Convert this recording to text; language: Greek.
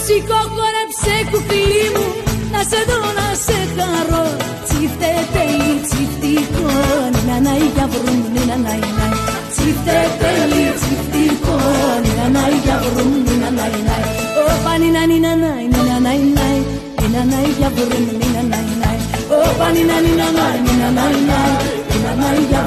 Σηκώ χόρεψε κουκλί μου, να σε δω να σε χαρώ. Τσίφτε τέλει τσιφτικό, νανάι για βρουν, νανάι νάι. Τσίφτε τέλει τσιφτικό, νανάι για βρουν, νανάι νάι. Όπα νινανι νανάι, νανάι νάι, νανάι για βρουν, νανάι νάι. Όπα νινανι νανάι, νανάι νάι, νανάι για